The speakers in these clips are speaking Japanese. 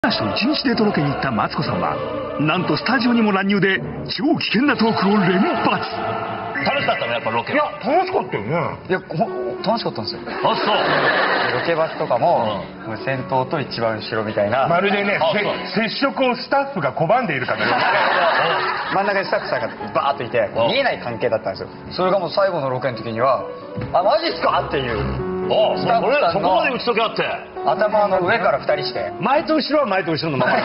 嵐と1日デートロケに行ったマツコさんは、なんとスタジオにも乱入で超危険なトークを連発。 楽しかったのやっぱロケ。 いや楽しかったよね。 いや楽しかったんですよ。 あ、そう。 ロケバスとかも、先頭と一番後ろみたいな。 まるでね接触をスタッフが拒んでいるかのような。 真ん中にスタッフさんがバーッといて見えない関係だったんですよ。それがもう最後のロケの時には「あ、マジっすか?」っていうスタッフさんそこまで打ち解けあって頭の上から2人して前と後ろは前と後ろのまま。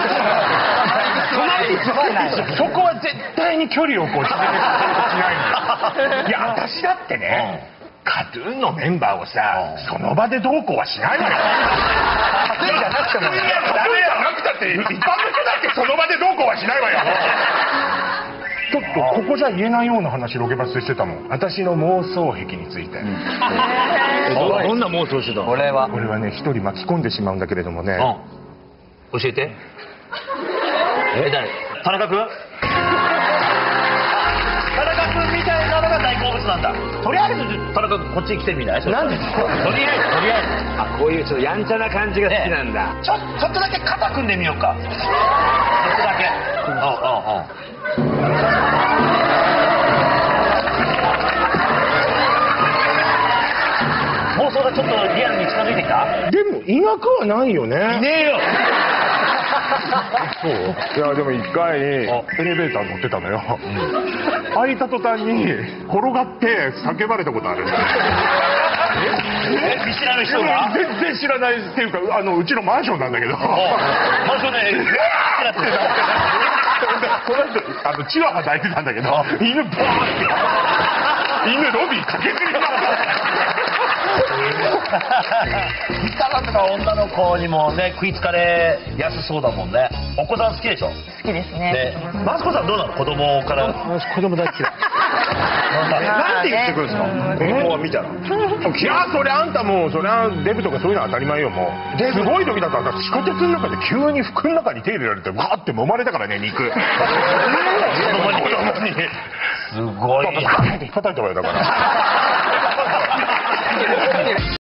そこは絶対に距離をこう縮めてしないのよ。いや私だってね、カトゥーンのメンバーをさ、その場でどうこうはしないのよ。カトゥーンじゃなくてもね。カトゥーンじゃなくたって一般の人だってその場でどうこうはしないわよ。ちょっとここじゃ言えないような話ロケバスでしてたもん。私の妄想癖について。 どんな妄想してたの？ これはね一人巻き込んでしまうんだけれどもね。 教えて。誰？田中君？田中君みたいなのが大好物なんだ。とりあえず田中君こっちに来てみない？なんでですか？とりあえず。あ、こういうちょっとやんちゃな感じが好きなんだ。ちょっとだけ肩組んでみようか。ちょっとだけ。妄想がちょっとリアルに近づいてきた？ でもいなくはないよね。 いねえよ。 そう。いやでも一回エレベーター乗ってたのよ。開いた途端に転がって叫ばれたことある。 見知らぬ人が？ 全然知らないっていうかうちのマンションなんだけど。 マンションでこの後チワワ抱いてたんだけど犬バーって犬ロビー駆けずりながら。 ギターとか女の子にもね食いつかれやすそうだもんね。お子さん好きでしょ？ 好きですね。 でマツコさんどうなの？子供から。 子供大好きだ。なんて言ってくるんですか？子供は見たら。いやそりゃあんたもうそりゃデブとかそういうのは当たり前よもう。すごい時だったら地下鉄の中で急に服の中に手入れられてガーって揉まれたからね肉。子供に。 すごい。 叩いたわよだから。